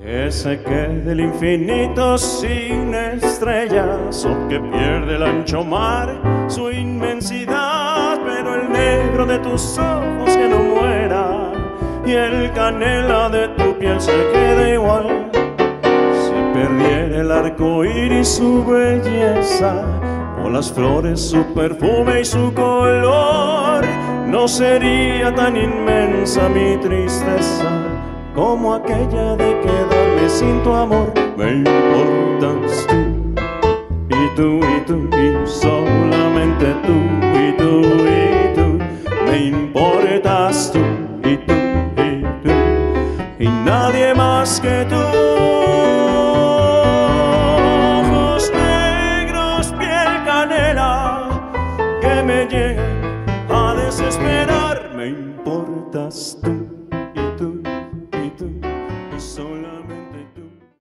Ese que del infinito sin estrellas, o que pierde el ancho mar su inmensidad, pero el negro de tus ojos que no muera y el canela de tu piel se quede igual. Si perdiera el arco iris su belleza, o las flores su perfume y su color, no sería tan inmensa mi tristeza como aquella de quedarme sin tu amor. Me importas tú, y tú, y tú, y solamente tú, y tú, y tú. Me importas tú, y tú, y tú, y nadie más que tú. Ojos negros, piel canela, que me llegan a desesperar. Me importas tú, y tú, y solamente tú.